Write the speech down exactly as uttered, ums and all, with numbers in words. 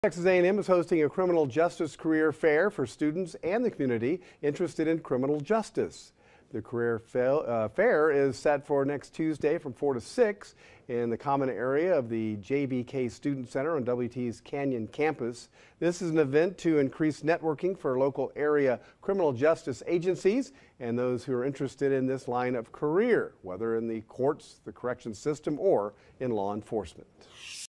Texas A and M is hosting a criminal justice career fair for students and the community interested in criminal justice. The career fair is set for next Tuesday from four to six in the common area of the J B K Student Center on W T's Canyon campus. This is an event to increase networking for local area criminal justice agencies and those who are interested in this line of career, whether in the courts, the corrections system, or in law enforcement.